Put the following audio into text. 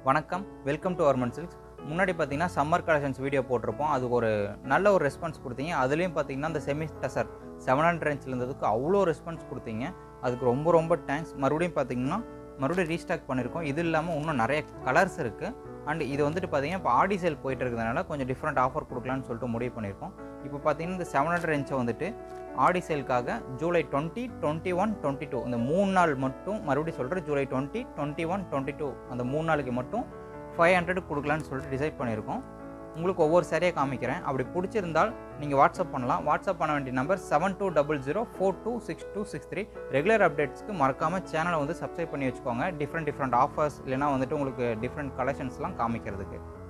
வணக்கம், welcome to Varman Silks. முன்னாடி பார்த்தீங்கன்னா சம்மர் கலெக்ஷன்ஸ் வீடியோ போட்டிருப்போம். அதுக்கு ஒரு நல்ல ஒரு ரெஸ்பான்ஸ் கொடுத்தீங்க. அதுலேயும் பார்த்தீங்கன்னா அந்த செமி டசர் 700 ரேஞ்சில் இருந்ததுக்கு அவ்வளோ ரெஸ்பான்ஸ் கொடுத்தீங்க. அதுக்கு ரொம்ப ரொம்ப தேங்க்ஸ். மறுபடியும் பார்த்தீங்கன்னா ரீஸ்டாக் பண்ணியிருக்கோம். இது இல்லாமல் இன்னும் நிறைய கலர்ஸ் இருக்குது. அண்ட் இது வந்துட்டு பார்த்தீங்கன்னா இப்போ ஆடி சேல் போயிட்டு இருக்கிறதுனால கொஞ்சம் டிஃப்ரெண்ட் ஆஃபர் கொடுக்கலான்னு சொல்லிட்டு முடிவு பண்ணியிருக்கோம். இப்போ பார்த்தீங்கன்னா இந்த 700 ரேஞ்சை வந்துட்டு ஆடி சேலுக்காக ஜூலை 20, 21, 22 இந்த 3 நாள் மட்டும், மறுபடியும் சொல்கிறேன், ஜூலை 20, 21, 22 அந்த 3 நாளைக்கு மட்டும் 500 கொடுக்கலான்னு சொல்லிட்டு டிசைட் பண்ணியிருக்கோம். உங்களுக்கு ஒவ்வொரு சாரியாக காமிக்கிறேன். அப்படி பிடிச்சிருந்தால் நீங்கள் வாட்ஸ்அப் பண்ணலாம். வாட்ஸ்அப் பண்ண வேண்டிய நம்பர் 7200426263. ரெகுலர் அப்டேட்ஸ்க்கு மறக்காமல் சேனலை வந்து சப்ஸ்கிரைப் பண்ணி வச்சுக்கோங்க. டிஃப்ரெண்ட் ஆஃபர்ஸ் இல்லைனா வந்துட்டு உங்களுக்கு டிஃப்ரெண்ட் கலெக்ஷன்ஸ்லாம் காமிக்கிறதுக்கு.